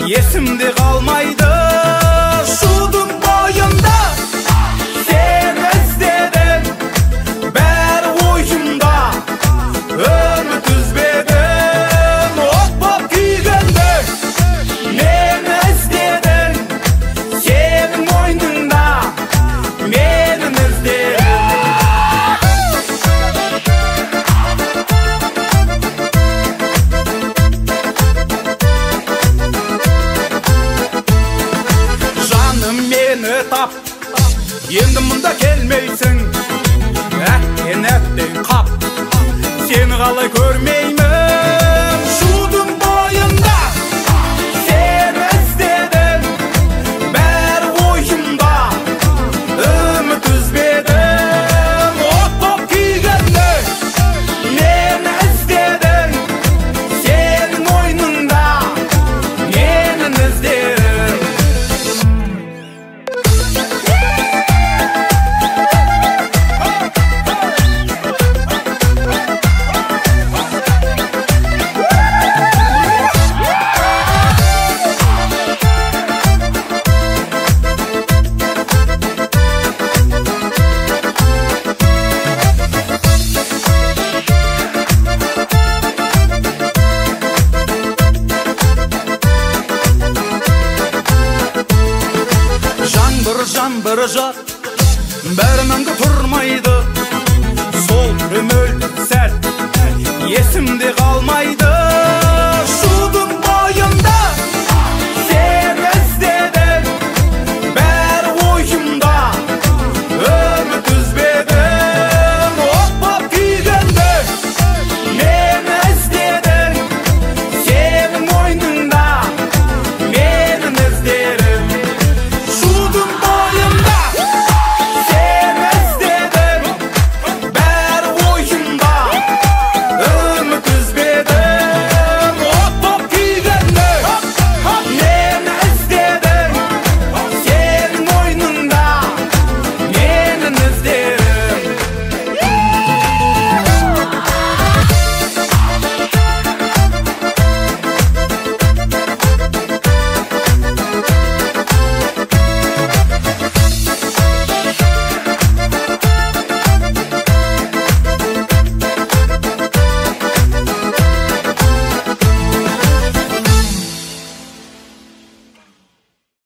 есімде қалмайды. Шудың бойында сені іздедім, бәрі ойымда, үміт үзбедім. От боп күйгенде мені іздедің, сенің мойныңда менің іздедім. Жаным мені тап, енді мұнда келмейсің. Әттен әттен қап, сені қалай көрмеймін. Шудың бойында сені іздедім, бәрі ойымда, үміт үзбедім. От боп күйгенде мені іздедің, сенің мойныңда менің іздедім. Жаңбыр жат, бәрі мәңгі тұрмайды. Сол күн өлді сәт, есімде қалмайды.